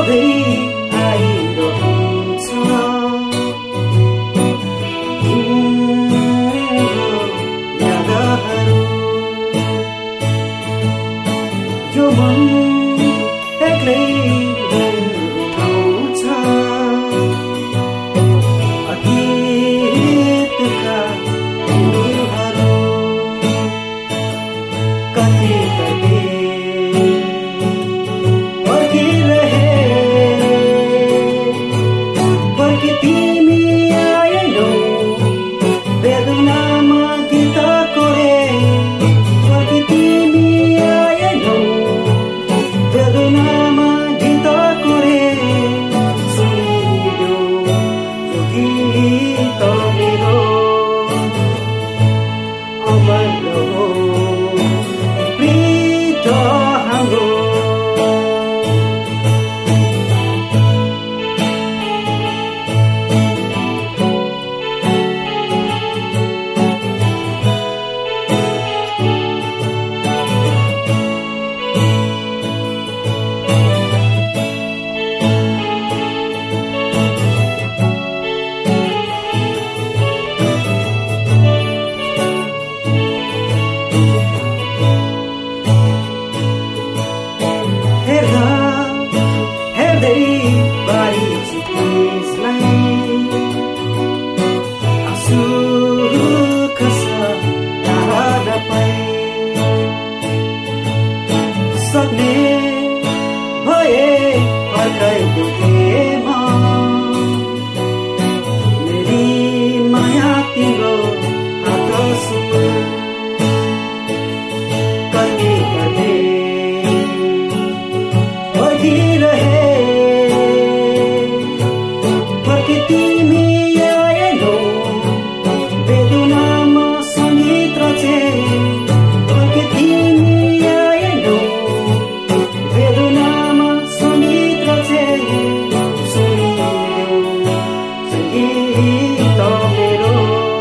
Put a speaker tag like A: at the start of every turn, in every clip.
A: सधैँ आइरहन्छ यादहरू यो मन एक्लै उठाउँछ अतीतका दिनहरू कति कति पर्खी तिमी आएनौ वेदनामा गीत कोरे पर्खी तिमी आएनौ वेदनामा गीत कोरे सुनिदेऊ यो गीत मेरो अमर हो प्रीत हाम्रो हेर्दै बारी चितिसलाई आँसु खस टाढा पाए सक्ने भए फर्काइ दुखेमा मेरी माया तिम्रो हात सुन कति कति पर्खी तिमी आएनौ वेदनामा सङ्गीत रचे पर्खी तिमी आएनौ वेदनामा सङ्गीत रचे सुनिदेऊ सङ्गीत मेरो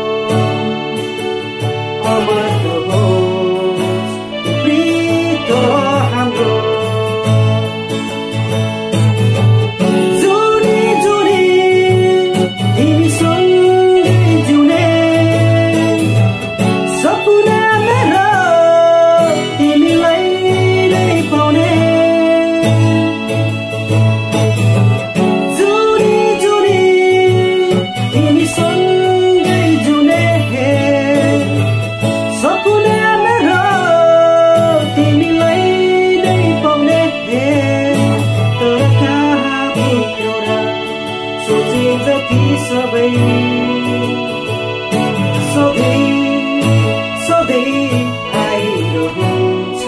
A: अमर होस् प्रीत हाम्रो जति सबै सधैँ आइरहन्छ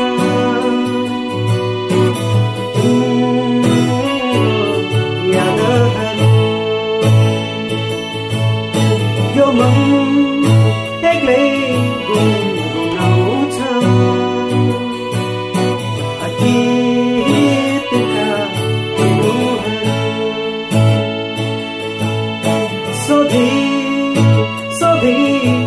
A: यादहरू यो मन एक्लै गुनगुनाउँछ अतीतका सधैँ